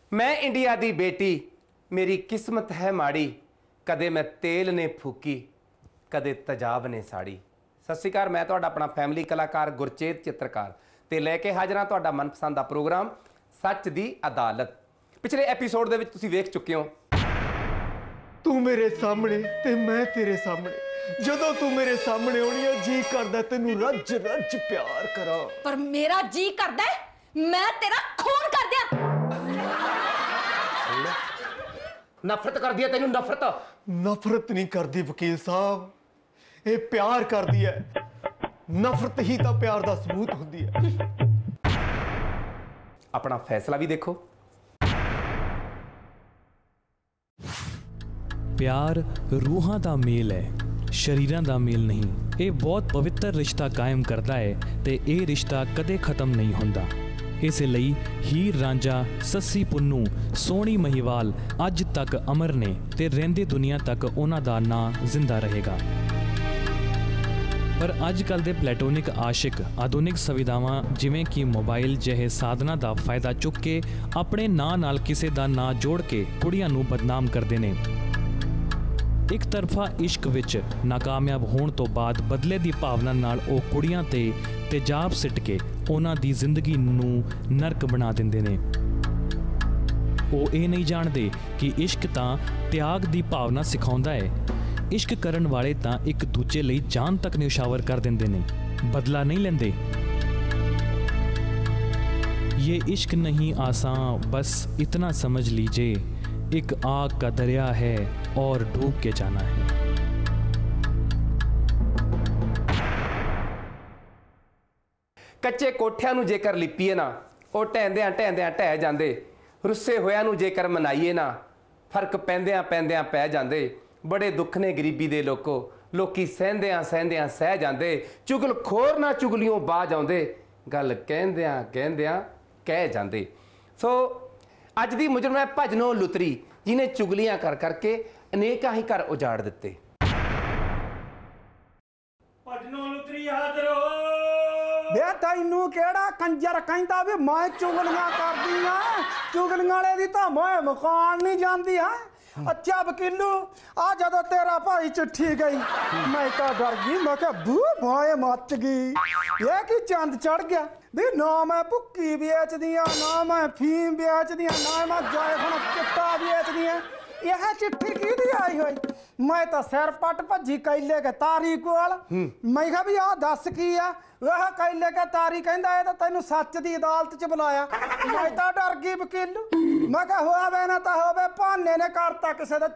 मैं इंडिया दी बेटी, मेरी किस्मत है माड़ी, कदे मैं तेल ने फूकी, कदे तेजाब ने साड़ी। सत श्री अकाल, मैं तुहाडा अपना फैमिली कलाकार गुरचेत चित्रकार ते लैके हाज़र हाँ तुहाडा मनपसंद दा प्रोग्राम सच दी अदालत। पिछले एपीसोड दे विच तुसीं वेख चुके हो। तू मेरे सामने ते मैं तेरे सामने, जदों तू मेरे सामने आउणी है जी करदा तैनूं रज रज प्यार करा। पर मेरा जी करदा है मैं तेरा खून कर दिया। नफरत कर दिया तैनूं? नफरत नहीं करदी वकील साहब, ये प्यार करदी है। नफरत ही तो प्यार दा सबूत हुंदी है। अपना फैसला भी देखो। प्यार रूहां दा मेल है, शरीरां दा मेल नहीं। ये बहुत पवित्र रिश्ता कायम करता है ते ये रिश्ता कदे खत्म नहीं होंदा। इस लई हीर रांझा, सस्सी पुन्नू, सोहनी महिवाल अज तक अमर ने ते रहिंदी दुनिया तक उन्हां दा नां जिंदा रहेगा। पर अजकल दे प्लेटोनिक आशिक आधुनिक सुविधावां जिवें कि मोबाइल जहे साधना दा फायदा चुक के अपने नां नाल किसे दा नां जोड़ के कुड़ियां नूं बदनाम करदे ने। एक तरफा इश्क विच नाकामयाब होने तो बाद बदले की भावना नाल ओ कुड़ियां ते तेजाब सिट के उन्हां दी जिंदगी नूं नरक बना दिंदे ने। ओ ये नहीं जानते कि इश्क तां त्याग दी भावना सिखाउंदा है। इश्क करन वाले तां एक दूजे लई जान तक न्यौछावर कर दिंदे ने, बदला नहीं लेंदे। ये इश्क नहीं आसान, बस इतना समझ लीजिए, एक आग का दरिया है और डूब के जाना है। कच्चे कोठियां नूं जेकर लिपीए ना, वो ढहंदियां ढहंदियां ढह जांदे। रुस्से होया नूं जेकर मनाईए ना, फर्क पैंदियां पैंदियां पै जांदे। बड़े दुख ने गरीबी दे लोको, लोकी सहंदियां सहंदियां सह जांदे। चुगल खोर ना चुगलियों बाज आउंदे, गल कहंदियां कहंदियां कह जांदे। सो अज दी मुजरम है भजनों लुतरी, जिन्हें चुगलियां कर करके अनेका ही घर उजाड़ दिते। भजनों लुतरी हाज़र हो। बे तैनू केड़ा कंजर कहंदा वे मैं चुगलियां करदी हां? चुगलियां वाले दी तां मैं मकान नहीं जांदी हां। अच्छा वकीलू, आ जदों तेरा भाई चिट्ठी गई मैं तो डर गई। मैं क्या बू भाए मच गई, ये की चंद चढ़ गया भी। ना मैं भुक्की बेच दियां, ना मैं फीम बेच दियां, ना मैं जायफल चिट्टा बेच दियां। यह चिट्ठी की आई हुई? मैं तो सिर पट भजी कैले के तारी कोल। मैं कहा भी आ दस की है? वह कैले के तारी कहंदा है तो तैनू सच दी अदालत च बुलाया। मैं तो डर गई वकीलू। मैं कहा होवे ना तो होवे, भाने ने करता किसे दा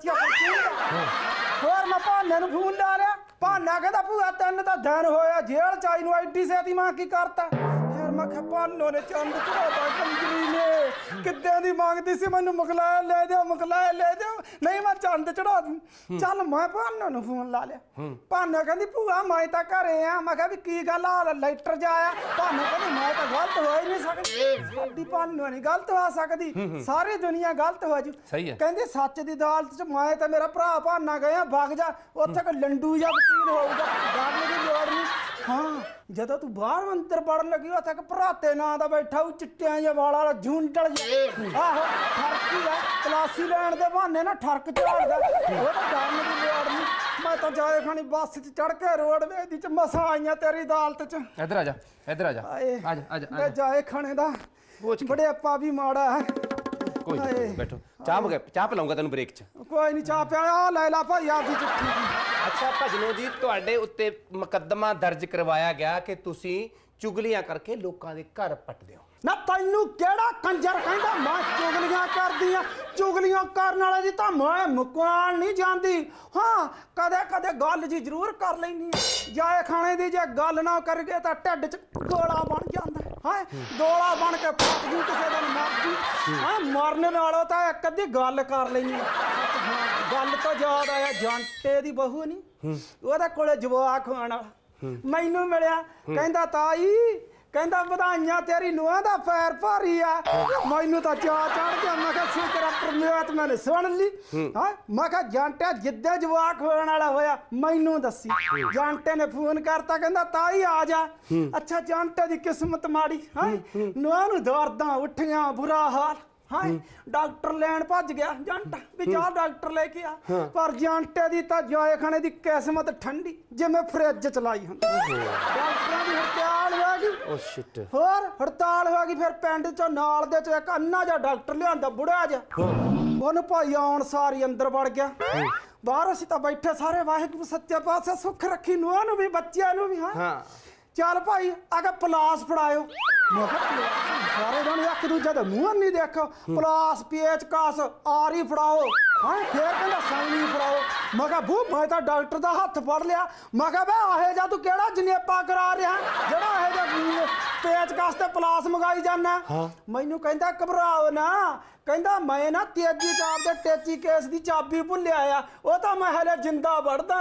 होर मैं भाने नूं फोन ला लिया। भाना कहंदा भूआ तीन तो दिन होया जेल च आई नूं, एडी सेती मैं की करता। फिर मैं कहा भानों ने चंद चढ़ाता कंजरी ने, किद्दां दी मंगदी सी मैनूं मुगलाया ले दो, मुगलाया ले दो। नहीं मैं चंद चढ़ा दूं। चल मैं भानों नूं फोन ला लिया। भाना कहंदी भूआ मैं तो घरे आ। मैं कहा भी की गल आ लेटर जाया? भाना कहंदी मैं तो गलत हो ही नहीं सकदी। साडी भानों नहीं गलत हो सकदी, सारी दुनिया गलत हो जू। सही है। कहंदी सच दी अदालत च मैं तो मेरा भरा भाना गए भग जा, उत्थे कोई लंडू या वकील होऊगा, डरने दी लोड़ नहीं। हाँ जदों तू बाहर अंदर पढ़न लगी उत्थे एक भराते नां दा बैठा हो, चिट्टियां जे वाला झुंडल आहो ठरकी आ, तलाशी लैण दे बहाने ना ठरक झाड़दा। वो तो डरने दी लोड़ नहीं। मैं तो जाए खानी बस च चढ़ के रोडवेज च मसां आईयां तेरी अदालत च। इधर आ जा, इधर आ जा, आ जा, आ जा। मैं जाए खाने दा बड़े अपा भी माड़ा है। कोई नहीं, बैठो, चाह पिलाऊंगा तेन ब्रेक च। कोई नहीं चाह पिया, ले ला भाई आपकी चिट्ठी। अच्छा भजनों जी, तुहाडे उत्ते मुकदमा दर्ज करवाया गया कि तुसी चुगलियां करके लोकां दे घर पटदे हो। ना तैनू केड़ा कंजर कहंदा मैं चुगलियां करदी हां? चुगलियां करन वाले दी तां मैं मुकान नहीं जांदी। हाँ कदे कदे गल जी जरूर कर लैनी है। जाए खाने दी जे गल ना करगे तां ढिड च गोला बन जांदा है। गोला बन के फट जू किसे दिन मर जू। मरने नालों तां इक अद्धी गल कर लैनी। गल तो याद आया, जांटे दी बहू नहीं ओहदे कोले जवाक होण वाला मैनू मिलिया। कहंदा ताई, कहंदा बधाइयां तेरी नूंह दा पैर भारी आ। मैनू तो चा चढ़ गया। मैं कहा शुक्र परमात्मा ने सुन ली। मैं कहा जांटे जिद्दे जवाक होने वाला होया मैनू दसी। जांटे ने फोन करता कहंदा ताई आ जा। अच्छा जांटे दी किस्मत माड़ी, नूंह नूं दर्दां उठियां बुरा हाल। ਹਾਂ ਡਾਕਟਰ ਲੈਣ ਭੱਜ ਗਿਆ ਜੰਟ ਵੀ ਜਾ ਡਾਕਟਰ ਲੈ ਕੇ ਆ ਪਰ ਜੰਟੇ ਦੀ ਤਾਂ ਜਾਏ ਖਾਣੇ ਦੀ ਕਿਸਮਤ ਠੰਡੀ ਜਿਵੇਂ ਫਰਿੱਜ ਚਲਾਈ ਹੁੰਦੀ ਡਾਕਟਰਾਂ ਦੀ ਹੜਤਾਲ ਹੋ ਗਈ ਓ ਸ਼ਿਟ ਹੋਰ ਹੜਤਾਲ ਹੋ ਗਈ ਫਿਰ ਪਿੰਡ ਚੋਂ ਨਾਲ ਦੇ ਚੋਂ ਇੱਕ ਅੰਨਾ ਜਿਹਾ ਡਾਕਟਰ ਲਿਆਂਦਾ ਬੁੜਾ ਜਿਹਾ ਉਹਨੂੰ ਭਾਈ ਆਉਣ ਸਾਰੀ ਅੰਦਰ ਵੜ ਗਿਆ ਬਾਹਰ ਅਸੀਂ ਤਾਂ ਬੈਠੇ ਸਾਰੇ ਵਾਹਿਗੁਰੂ ਸੱਚੇ ਪਾਤਸ਼ਾਹ ਸੁੱਖ ਰੱਖੀ ਨੂੰਹਾਂ ਨੂੰ ਵੀ ਬੱਚਿਆਂ ਨੂੰ ਵੀ ਹਾਂ ਚੱਲ ਭਾਈ ਆਗੇ ਪਲਾਸ ਫੜਾਇਓ ਮੈਂ ਕਿਹਾ ਸਾਰੇ ਜਣੇ ਇੱਕ ਦੂਜੇ ਦੇ ਮੂੰਹ ਨਹੀਂ ਦੇਖੋ ਪਲਾਸ ਪੇਚਕਸ ਆਰੀ ਫੜਾਓ ਹਾਂ ਫੇਰ ਕਹਿੰਦਾ ਸਾਈਨੀ ਫੜਾਓ ਮੈਂ ਕਿਹਾ ਬੂ ਮੈਂ ਤਾਂ ਡਾਕਟਰ ਦਾ ਹੱਥ ਫੜ ਲਿਆ ਮੈਂ ਕਿਹਾ ਬੇ ਆਹੇ ਜਾ ਤੂੰ ਕਿਹੜਾ ਜਨੇਪਾ ਕਰਾ ਰਿਹਾ ਜਿਹੜਾ ਇਹ ਜਿਹਾ ਪੇਚਕਸ ਤੇ ਪਲਾਸ ਮੰਗਾਈ ਜਾਂਦਾ ਮੈਨੂੰ ਕਹਿੰਦਾ ਘਬਰਾਓ ਨਾ ਕਹਿੰਦਾ ਮੈਂ ਨਾ ਤੇਜੀ ਚਾਪ ਦੇ ਟੇਚੀ ਕੇਸ ਦੀ ਚਾਬੀ ਭੁੱਲਿਆ ਆ ਉਹ ਤਾਂ ਮੈਂ ਹਲੇ ਜਿੰਦਾ ਵੜਦਾ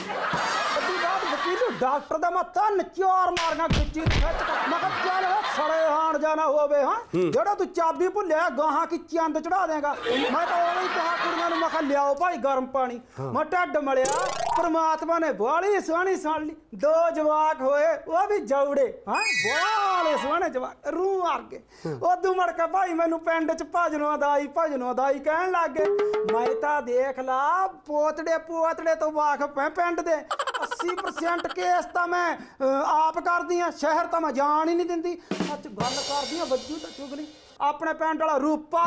ਅੱਧੀ ਬਾਤ ਵਕੀਲ ਡਾਕਟਰ ਦਾ ਮੈਂ ਤਨ ਚਾਰ ਮਾਰਨਾ ਖਿੱਚੀ ਖਿੱਚ ਮੈਂ ਕਿਹਾ ਚੱਲ ਸੜੇ ਹਾਣ ਜਾਣਾ ਹੋਵੇ ਹਾਂ ਜਿਹੜਾ ਤੂੰ ਚਾਬੀ ਭੁੱਲਿਆ ਗਾਹਾਂ ਕੀ ਚੰਦ ਚੜਾ ਦੇਗਾ ਮੈਂ ਤਾਂ ਉਹ ਹੀ ਕਹਾ ਕੁੜੀਆਂ ਨੂੰ ਮੈਂ ਕਿਹਾ ਲਿਆਓ ਭਾਈ ਗਰਮ ਪਾਣੀ ਮੈਂ ਢੱਡ ਮਲਿਆ ਪਰਮਾਤਮਾ ਨੇ ਬਾਲੀ ਸੋਹਣੀ ਸੁਣ ਲਈ 2 ਜਵਾਕ ਹੋਏ ਉਹ ਵੀ ਜੌੜੇ ਹਾਂ ਬਾਲੇ ਸੋਹਣੇ ਜਵਾਕ ਰੂਹ ਮਾਰ ਕੇ ਉਦੋਂ ਮੁੜ ਕੇ ਭਾਈ ਮੈਨੂੰ ਪਿੰਡ ਚ ਭਜਨੋਂ ਦਾਈ ਕਹਿਣ ਲੱਗ ਗਏ ਮੈਂ ਤਾਂ ਦੇਖ ਲਾ ਪੋਤੜੇ ਤੋਂ ਵਾਕਫ ਹੈ ਪਿੰਡ ਦੇ 80% ਕੇਸ ਤਾਂ ਮੈਂ ਆਪ ਕਰਦੀ ਆ ਸ਼ਹਿਰ ਤਾਂ ਮੈਂ ਜਾਣ ਹੀ ਨਹੀਂ ਦਿੰਦੀ ਸੱਚ ਗੱਲ ਕਰਦੀ ਆ ਬੱਜੂ ਤਾਂ ਚੁਗਲੀ ਆਪਣੇ ਪਿੰਡ ਵਾਲਾ ਰੂਪਾ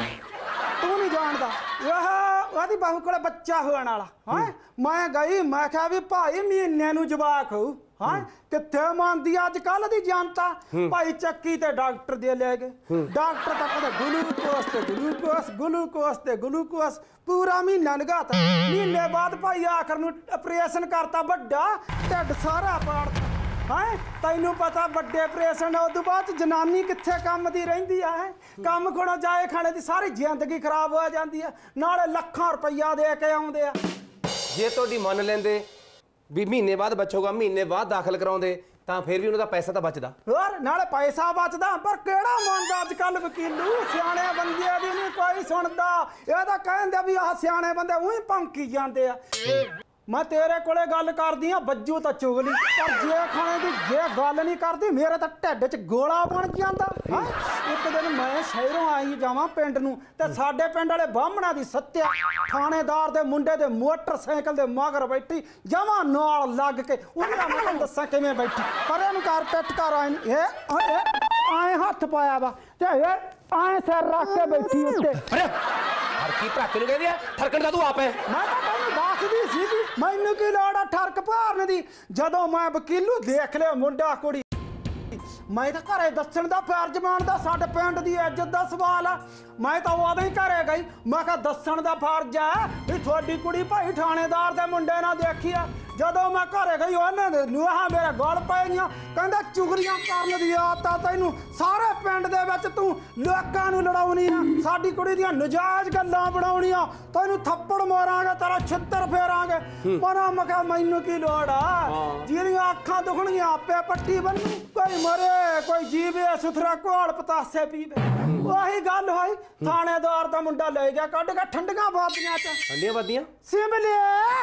ਤੂੰ ਨਹੀਂ ਜਾਣਦਾ ਉਹਦੀ ਬਹੂ ਕੋਲੇ ਬੱਚਾ ਹੋਣ ਵਾਲਾ ਹਾਂ ਮੈਂ ਗਈ ਮੈਂ ਕਿਹਾ ਵੀ ਭਾਈ ਮਹੀਨੇ ਨੂੰ ਜਵਾਕ ਹੋਊ ਹਾਂ ਕਿੱਥੇ ਮੰਨਦੀ ਅੱਜ ਕੱਲ ਦੀ ਜਨਤਾ ਭਾਈ ਚੱਕੀ ਤੇ ਡਾਕਟਰ ਦੇ ਲੈ ਗਏ ਡਾਕਟਰ ਤਾਂ ਕਹਿੰਦਾ ਗਲੂਕੋਸ ਤੇ ਗਲੂਕੋਸ ਪੂਰਾ ਮਹੀਨਾ ਲਗਾਤਾ ਮਹੀਨੇ ਬਾਅਦ ਭਾਈ ਆਖਰ ਨੂੰ ਆਪਰੇਸ਼ਨ ਕਰਤਾ ਵੱਡਾ ਢਿੱਡ ਸਾਰਾ ਪਾੜਤਾ ਹਾਂ ਤੈਨੂੰ ਪਤਾ ਵੱਡੇ ਆਪਰੇਸ਼ਨ ਉਦੋਂ ਬਾਅਦ ਜਨਾਨੀ ਕਿੱਥੇ ਕੰਮ ਦੀ ਰਹਿੰਦੀ ਆ ਕੰਮ ਖੋਣਾ ਜਾਏ ਖਾਣੇ ਦੀ ਸਾਰੀ ਜ਼ਿੰਦਗੀ ਖਰਾਬ ਹੋ ਜਾਂਦੀ ਆ ਨਾਲੇ ਲੱਖਾਂ ਰੁਪਈਆ ਦੇ ਕੇ ਆਉਂਦੇ ਆ ਜੇ ਤੁਹਾਡੀ ਮੰਨ ਲੈਂਦੇ ਵੀ ਮਹੀਨੇ ਬਾਅਦ ਬੱਚੋਗਾ ਮਹੀਨੇ ਬਾਅਦ ਦਾਖਲ ਕਰਾਉਂਦੇ ਤਾਂ ਫਿਰ ਵੀ ਉਹਨਾਂ ਦਾ ਪੈਸਾ ਤਾਂ ਬਚਦਾ ਹੋਰ ਨਾਲੇ ਪੈਸਾ ਬਚਦਾ ਪਰ ਕਿਹੜਾ ਮੰਨਦਾ ਅੱਜ ਕੱਲ ਵਕੀਲੂ ਸਿਆਣੇ ਬੰਦਿਆਂ ਦੀ ਨਹੀਂ ਕੋਈ ਸੁਣਦਾ ਇਹ ਤਾਂ ਕਹਿੰਦੇ ਵੀ ਆਹ ਸਿਆਣੇ ਬੰਦੇ ਉਹੀ ਭੌਂਕੀ ਜਾਂਦੇ ਆ ਮੈਂ ਤੇਰੇ ਕੋਲੇ ਗੱਲ ਕਰਦੀ ਆ ਬੱਜੂ ਤਾਂ ਚੁਗਲੀ ਪਰ ਜੇ ਖਾਣੇ ਦੀ ਜੇ ਗੱਲ ਨਹੀਂ ਕਰਦੀ ਮੇਰੇ ਤਾਂ ਢਿੱਡ 'ਚ ਗੋਲਾ ਬਣ ਜਾਂਦਾ ਹਾਂ ਇੱਕ ਦਿਨ ਮੈਂ ਸ਼ਹਿਰੋਂ ਆਈ ਜਾਵਾਂ ਪਿੰਡ ਨੂੰ ਤੇ ਸਾਡੇ ਪਿੰਡ ਵਾਲੇ ਬਾਹਮਣਾ ਦੀ ਸੱਤਿਆ ਥਾਣੇਦਾਰ ਦੇ ਮੁੰਡੇ ਦੇ ਮੋਟਰਸਾਈਕਲ ਦੇ ਮਗਰ ਬੈਠੀ ਜਮਾਂ ਨਾਲ ਲੱਗ ਕੇ ਉਹਨਾਂ ਮੈਂ ਤੁਹਾਨੂੰ ਦੱਸਾਂ ਕਿਵੇਂ ਬੈਠੀ ਪਰ ਇਹਨੂੰ ਕਰ ਪਿੱਟ ਕਰ ਆਏ ਹੱਥ ਪਾਇਆ ਵਾ ਤੇ ਇਹ ਆਏ ਸਿਰ ਰੱਖ ਕੇ ਬੈਠੀ ਉੱਤੇ ਹਰਕੀ ਭਰਾਕੇ ਨੂੰ ਕਹਿੰਦੇ ਆ ਠਰਕਣ ਦਾ ਤੂੰ ਆਪ ਹੈ ਮੈਂ ਤਾਂ ਤੈਨੂੰ ਦੱਸਦੀ ਸੀ ਮੈਨੂੰ ਕੀ ਲੋੜ ਆ ਠਰਕ ਭਾਰਨ ਦੀ ਜਦੋਂ ਮੈਂ ਵਕੀਲੂ ਦੇਖ ਲਿਆ ਮੁੰਡਾ ਕੁੜੀ ਮੈਂ ਤਾਂ ਘਰੇ ਦੱਸਣ ਦਾ ਫਰਜ਼ ਬਣਦਾ ਸਾਡੇ ਪਿੰਡ ਦੀ ਇੱਜ਼ਤ ਦਾ ਸਵਾਲ ਆ ਮੈਂ ਤਾਂ ਉਦੋਂ ਹੀ ਘਰੇ ਗਈ ਮੈਂ ਕਿਹਾ ਦੱਸਣ ਦਾ ਫਰਜ਼ ਆ ਵੀ ਤੁਹਾਡੀ ਕੁੜੀ ਭਾਈ ਥਾਣੇਦਾਰ ਦੇ ਮੁੰਡੇ ਨਾਲ ਦੇਖੀ ਆ ਜਦੋਂ ਮੈਂ ਘਰੇ ਗਈ ਉਹਨੇ ਨੂੰਹਾਂ ਮੇਰੇ ਗਲ ਪੈ ਗਈਆਂ ਕਹਿੰਦਾ ਚੁਗਲੀਆਂ ਕਰਨ ਦੀ ਆਦਤ ਆ ਤੈਨੂੰ ਸਾਰੇ ਪਿੰਡ ਦੇ ਵਿੱਚ ਤੂੰ ਲੋਕਾਂ ਨੂੰ ਲੜਾਉਣੀ ਆ ਸਾਡੀ ਕੁੜੀ ਦੀਆਂ ਨਜਾਇਜ਼ ਗੱਲਾਂ ਬਣਾਉਣੀਆਂ ਤੈਨੂੰ ਥੱਪੜ ਮਾਰਾਂਗੇ ਤੇਰਾ ਛਿੱਤਰ ਫੇਰਾਂਗੇ ਮੈਂ ਕਿਹਾ ਮੈਨੂੰ ਕੀ ਲੋੜ ਆ ਜਿਹਦੀਆਂ ਅੱਖਾਂ ਦੁਖਣਗੀਆਂ ਆਪੇ ਪੱਟੀ ਬੰਨੂ ਕੋਈ ਮਰੇ ਕੋਈ ਜੀਵੇ ਸੁਥਰਾ ਘੋਲ ਪਤਾਸੇ ਪੀਵੇ ਉਹੀ ਗੱਲ ਹੋਈ ਥਾਣੇਦਾਰ ਦਾ ਮੁੰਡਾ ਲੈ ਗਿਆ ਕੱਢ ਕੇ ਠੰਡੀਆਂ ਬਾਦੀਆਂ ਚ ਠੰਡੀਆਂ ਬਾਦੀਆਂ ਸਿਮਲੇ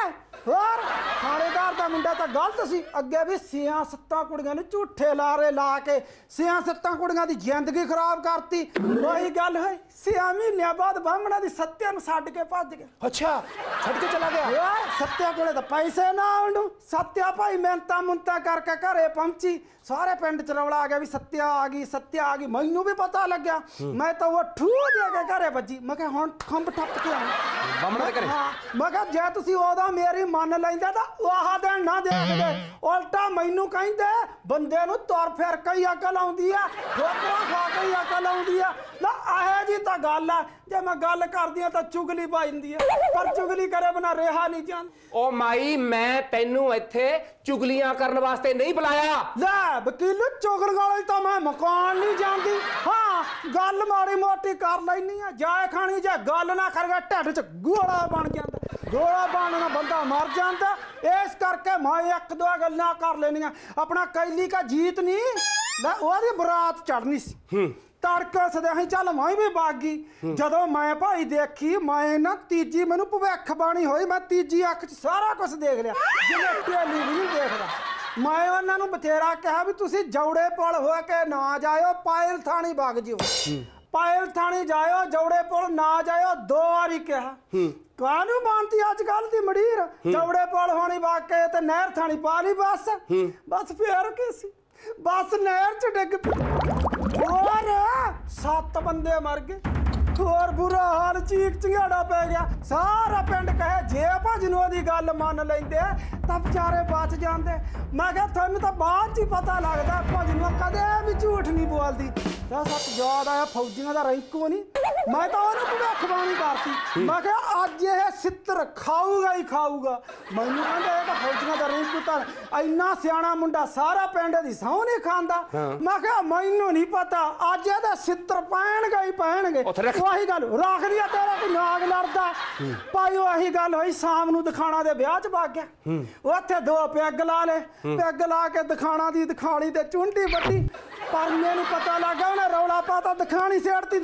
ਹੋਰ ਥਾਣੇਦਾਰ ਦਾ ਮੁੰਡਾ ਤਾਂ ਗਲਤ ਸੀ ਅੱਗੇ ਵੀ 6-7 ਕੁੜੀਆਂ ਨੂੰ ਝੂਠੇ ਲਾਰੇ ਲਾ ਕੇ 6-7 ਕੁੜੀਆਂ ਦੀ ਜ਼ਿੰਦਗੀ ਖਰਾਬ ਕਰਤੀ ਉਹੀ ਗੱਲ ਹੋਈ 6 ਮਹੀਨਿਆਂ ਬਾਅਦ ਬਾਹਮਣਾ ਦੀ ਸੱਤਿਆ ਨੂੰ ਛੱਡ ਕੇ ਭੱਜ ਗਿਆ ਅੱਛਾ ਛੱਡ ਕੇ ਚਲਾ ਗਿਆ ਸੱਤਿਆ ਕੋਲੇ ਤਾਂ ਪੈਸੇ ਨਾ ਆਉਣ ਸੱਤਿਆ ਭਾਈ ਮਿਹਨਤਾਂ ਮੁੰਤਾ ਕਰਕੇ ਘਰੇ ਪਹੁੰਚੀ ਸਾਰੇ ਪਿੰਡ ਚ ਰੌਲਾ ਆ ਗਿਆ ਵੀ ਸੱਤਿਆ ਆ ਗਈ ਮੈਨੂੰ ਵੀ ਪਤਾ ਲੱਗਿਆ ਮੈਂ ਤਾਂ ਉਹ ਠੂ ਦੇ ਕੇ ਘਰੇ ਵੱਜੀ ਮੈਂ ਕਿਹਾ ਹੁਣ ਖੰਭ ਠੱਪ ਕੇ ਆਉਂ ਬਾਹਮਣਾ ਦੇ ਘਰੇ ਮੈਂ ਕਿਹਾ ਜੇ ਤੁਸੀਂ ਉਦੋਂ ਮੇਰੀ ਮੰਨ ਲੈਂਦੇ ਤਾਂ ਆਹ ਦਿਨ ਨਾ ਦੇਖਦੇ ਉਲਟਾ ਮੈਨੂੰ ਕਹਿੰਦੇ ਬੰਦੇ ਨੂੰ ਤੁਰ ਫਿਰ ਕੇ ਅਕਲ ਆਉਂਦੀ ਆ ਠੋਕਰਾਂ ਖਾ ਕੇ ਅਕਲ ਆਉਂਦੀ ਆ ਨਾ ਇਹ ਜੀ ਤਾਂ ਗੱਲ ਆ ਜੇ ਮੈਂ ਗੱਲ ਕਰਦੀ ਆ ਤਾਂ ਚੁਗਲੀ ਪਾ ਜਾਂਦੀ ਆ ਪਰ ਚੁਗਲੀ ਕਰੇ ਬਿਨਾ ਰਿਹਾ ਨਹੀਂ ਜਾਂਦਾ ਓ ਮਾਈ ਮੈਂ ਤੈਨੂੰ ਇੱਥੇ ਚੁਗਲੀਆਂ ਕਰਨ ਵਾਸਤੇ ਨਹੀਂ ਬੁਲਾਇਆ ਲੈ ਵਕੀਲ ਚੁਗਲ ਵਾਲੀ ਤਾਂ ਮੈਂ ਮਕਾਨ ਨਹੀਂ ਜਾਂਦੀ ਹਾਂ ਗੱਲ ਮਾੜੀ ਮੋਟੀ ਕਰ ਲੈਣੀ ਆ ਜਾਏ ਖਾਣੀ ਜੇ ਗੱਲ ਨਾ ਕਰਗਾ ਢਿੱਡ 'ਚ ਗੋਲਾ ਬਣ ਜਾਂਦਾ ਗੋਲਾ ਬਣਨਾ ਬੰਦਾ ਮਰ ਜਾਂਦਾ ਇਸ ਕਰਕੇ ਮੈਂ 1-2 ਗੱਲਾਂ ਕਰ ਲੈਣੀਆਂ ਆਪਣਾ ਕੈਲੀ ਕਾ ਜੀਤ ਨਹੀਂ ਲੈ ਉਹਦੀ ਬਰਾਤ ਚੜਨੀ ਸੀ ਤੜਕੇ ਸਦੇ ਚੱਲ ਮੈਂ ਵੀ ਬਾਗੀ ਜਦੋਂ ਮੈਂ ਭਾਈ ਦੇਖੀ ਮੈਂ ਨਾ ਤੀਜੀ ਮੈਨੂੰ ਭਵਿੱਖ ਬਾਣੀ ਹੋਈ ਮੈਂ ਤੀਜੀ ਅੱਖ 'ਚ ਸਾਰਾ ਕੁਝ ਦੇਖ ਲਿਆ ਜਿਵੇਂ ਟੇਲੀ ਨਹੀਂ ਦੇਖਦਾ ਮੈਂ ਉਹਨਾਂ ਨੂੰ ਬਥੇਰਾ ਕਿਹਾ ਵੀ ਤੁਸੀਂ ਜੌੜੇ ਪੁਲ ਹੋ ਕੇ ਨਾ ਜਾਇਓ ਪਾਇਲ ਥਾਣੀ ਵਗ ਜਿਓ पायल थानी जायो जौड़े पुल ना जायो 2 वारी कहा कानू मानती अजकल दी मड़ीर जौड़े पुल होनी वाके ते नहर थानी पाली बस फिर किसी बस नहर च डिग पई और 7 बंदे मर गए और बुरा हाल चीक चिंगाड़ा पै गया सारा पिंड कहे जे भजनों दी गल मान लेंदे तां बेचारे बच जांदे मैं कहा थानू तां बाद च ही पता लगदा भजनों कदे भी झूठ नहीं बोलदी सच याद आया फौजियां दा रैंको नहीं मैं तो उन्हें भविष्यवाणी करती मैं कहा अज ये सित्र खाऊगा ही खाऊगा मैनू कहंदे ये फौजियां दा रैंको तां इन्ना सियाणा मुंडा सारा पिंड दी सौं नहीं खांदा मैं कहा मैनू नहीं पता अज ये सित्र पैणगे वही गल रख दिया तेरा कोई नाग लड़दा भाई वही गल हुई शाम नूं दिखाणा दे ब्याह च वग गया उत्थे 2 पैग ला ले पैग ला के दिखाणा दी दिखाणी ते चुंडी बड्डी पर मैनू पता लगा उन्हें रौला पाता दिखानी